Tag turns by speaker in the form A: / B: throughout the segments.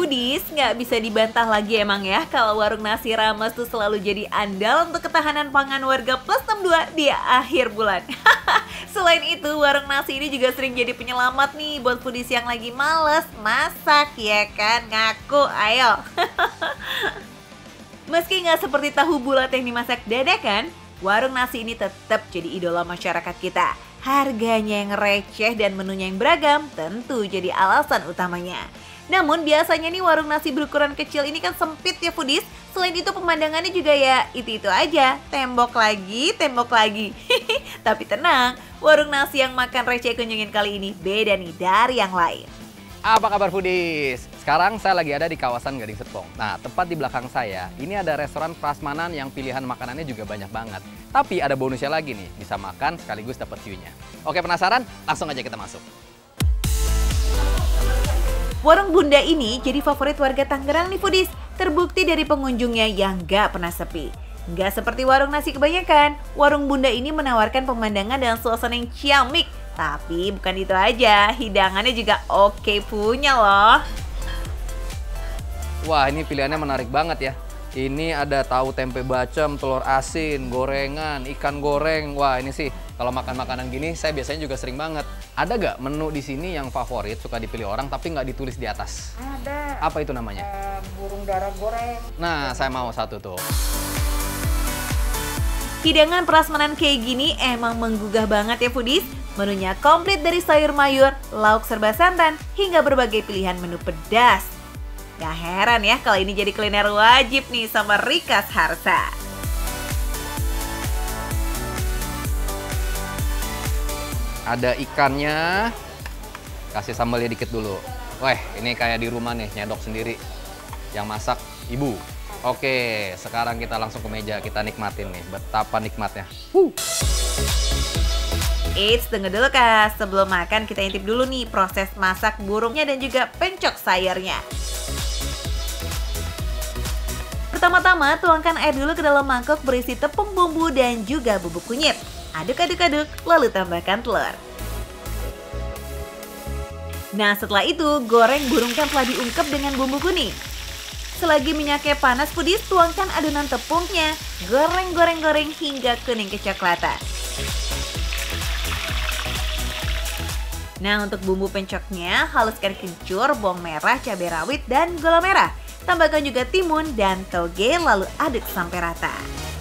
A: Foodies, nggak bisa dibantah lagi emang ya kalau warung nasi Rames tuh selalu jadi andal untuk ketahanan pangan warga plus 62 di akhir bulan. Selain itu, warung nasi ini juga sering jadi penyelamat nih buat foodies yang lagi males masak, ya kan? Ngaku, ayo. Meski nggak seperti tahu bulat yang dimasak dadakan, warung nasi ini tetap jadi idola masyarakat kita. Harganya yang receh dan menunya yang beragam tentu jadi alasan utamanya. Namun biasanya nih warung nasi berukuran kecil ini kan sempit ya foodies. Selain itu pemandangannya juga ya itu-itu aja. Tembok lagi, tembok lagi. Tapi tenang, warung nasi yang makan receh kunjungin kali ini beda nih dari yang lain.
B: Apa kabar foodies? Sekarang saya lagi ada di kawasan Gading Serpong. Nah, tepat di belakang saya, ini ada restoran prasmanan yang pilihan makanannya juga banyak banget. Tapi ada bonusnya lagi nih, bisa makan sekaligus dapat view-nya. Oke, penasaran? Langsung aja kita masuk.
A: Warung Bunda ini jadi favorit warga Tangerang nih foodies. Terbukti dari pengunjungnya yang gak pernah sepi. Gak seperti warung nasi kebanyakan, warung Bunda ini menawarkan pemandangan dan suasana yang ciamik. Tapi bukan itu aja, hidangannya juga oke punya loh.
B: Wah, ini pilihannya menarik banget ya. Ini ada tahu tempe bacem, telur asin, gorengan, ikan goreng. Wah, ini sih kalau makan makanan gini saya biasanya juga sering banget. Ada gak menu di sini yang favorit suka dipilih orang tapi nggak ditulis di atas?
C: Ada.
B: Apa itu namanya?
C: Burung dara goreng.
B: Nah, saya mau satu tuh.
A: Hidangan prasmanan kayak gini emang menggugah banget ya foodies. Menunya komplit dari sayur mayur, lauk serba santan, hingga berbagai pilihan menu pedas. Gak heran ya kalau ini jadi kuliner wajib nih sama Rikas Harsa.
B: Ada ikannya, kasih sambalnya dikit dulu. Wah, ini kayak di rumah nih, nyedok sendiri. Yang masak ibu. Oke, sekarang kita langsung ke meja, kita nikmatin nih, betapa nikmatnya.
A: Eits, tunggu dulu Kak, sebelum makan kita intip dulu nih proses masak burungnya dan juga pencok sayurnya. Pertama-tama tuangkan air dulu ke dalam mangkok berisi tepung bumbu dan juga bubuk kunyit. Aduk-aduk-aduk, lalu tambahkan telur. Nah setelah itu, goreng burung yang telah diungkep dengan bumbu kuning. Selagi minyaknya panas foodies, tuangkan adonan tepungnya. Goreng-goreng-goreng hingga kuning kecoklatan. Nah untuk bumbu pencoknya, haluskan kencur, bawang merah, cabai rawit, dan gula merah. Tambahkan juga timun dan toge lalu aduk sampai rata.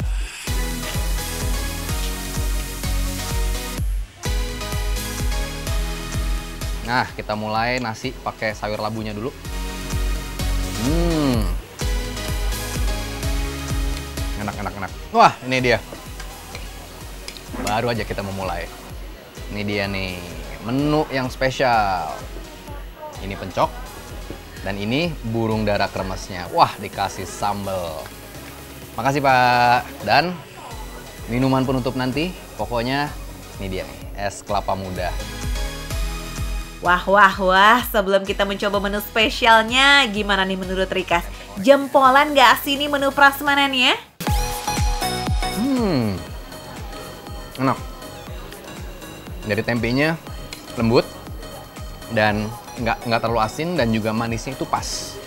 B: Nah, kita mulai nasi pakai sayur labunya dulu. Enak. Wah, ini dia. Baru aja kita memulai. Ini dia nih, menu yang spesial. Ini pencok. Dan ini burung dara kremesnya. Wah, dikasih sambal. Makasih Pak. Dan minuman penutup nanti, pokoknya ini dia nih, es kelapa muda.
A: Wah, sebelum kita mencoba menu spesialnya, gimana nih menurut Rikas? Jempolan gak sih ini menu prasmanannya?
B: Enak. Dari tempenya lembut dan nggak terlalu asin dan juga manisnya itu pas.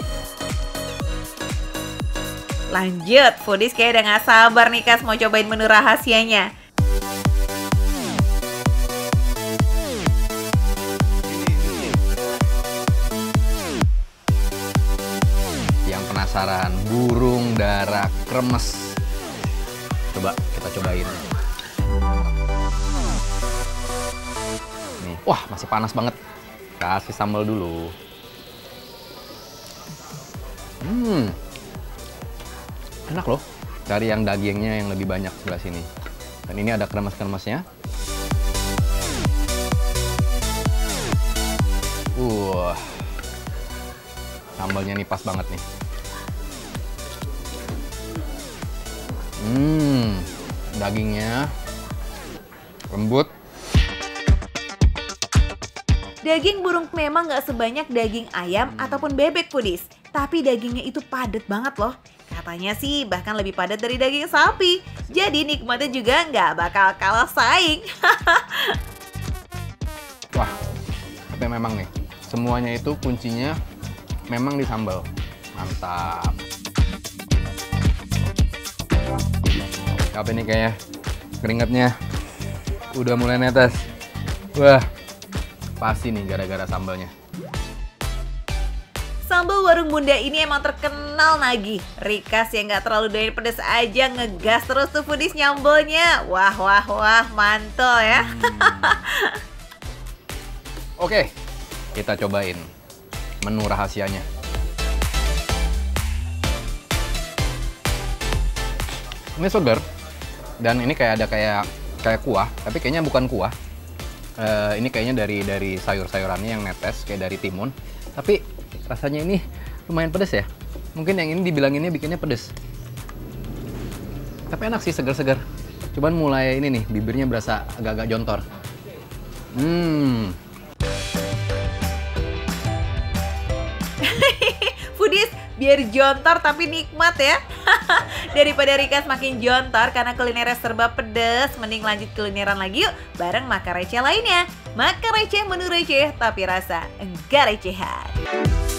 A: Lanjut, foodies kayak udah gak sabar nih Kas mau cobain menu rahasianya.
B: Yang penasaran, burung dara kremes. Coba kita cobain. Nih, wah masih panas banget. Kasih sambal dulu. Enak loh. Cari yang dagingnya yang lebih banyak sebelah sini. Dan ini ada kremes-kremesnya. Sambalnya nih pas banget nih. Dagingnya lembut.
A: Daging burung memang gak sebanyak daging ayam ataupun bebek foodies. Tapi dagingnya itu padat banget loh. Katanya sih bahkan lebih padat dari daging sapi. Jadi nikmatnya juga gak bakal kalah saing.
B: Wah, tapi memang nih, semuanya itu kuncinya memang di sambal. Mantap. Apa ini kayaknya keringatnya udah mulai netes. Wah, pasti nih gara-gara sambalnya.
A: Sambal warung Bunda ini emang terkenal nagih. Rikas yang gak terlalu doyan pedas aja ngegas terus tuh foodies nyambelnya. Wah, wah, wah, mantul ya.
B: Oke, kita cobain menu rahasianya. Ini segar dan ini kayak ada kayak kuah, tapi kayaknya bukan kuah. Ini kayaknya dari sayur-sayurannya yang netes kayak dari timun. Tapi rasanya ini lumayan pedas ya. Mungkin yang ini dibilanginnya bikinnya pedas. Tapi enak sih, segar-segar. Cuman mulai ini nih, bibirnya berasa agak-agak jontor.
A: Foodies, biar jontor tapi nikmat ya. Daripada Rikas makin jontor karena kulinernya serba pedes, mending lanjut kulineran lagi yuk bareng Makan Receh lainnya. Makan Receh, menu receh tapi rasa enggak recehan.